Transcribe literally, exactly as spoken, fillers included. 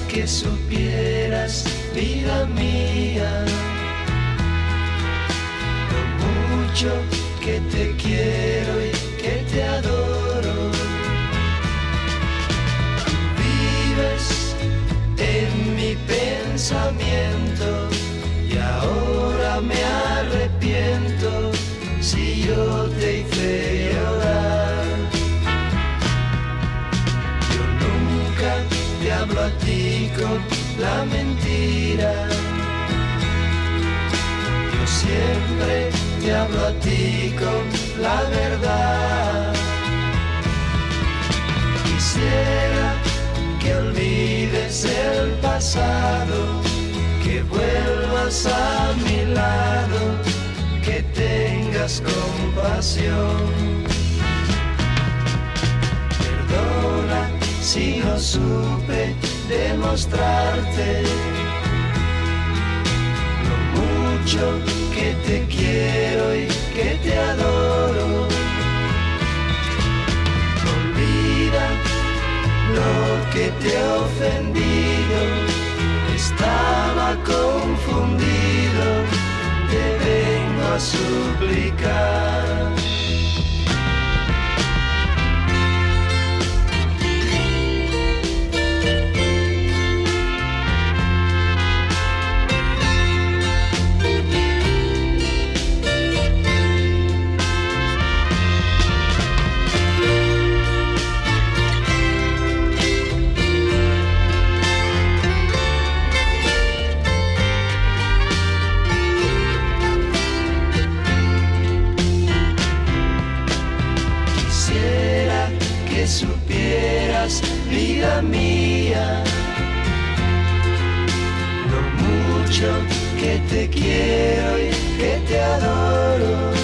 que supieras, vida mía, lo mucho que te quiero y que te adoro. Tú vives en mi pensamiento y ahora me arrepiento si yo te hice llorar. Yo nunca te hablo a ti con la mentira, yo siempre te hablo a ti con la verdad. Quisiera que olvides el pasado, que vuelvas a mi lado, que tengas compasión. Perdona si no supe demostrarte lo mucho que te quiero y que te adoro. Olvida lo que te he ofendido, estaba confundido, te vengo a suplicar. Supieras, vida mía, lo mucho que te quiero y que te adoro.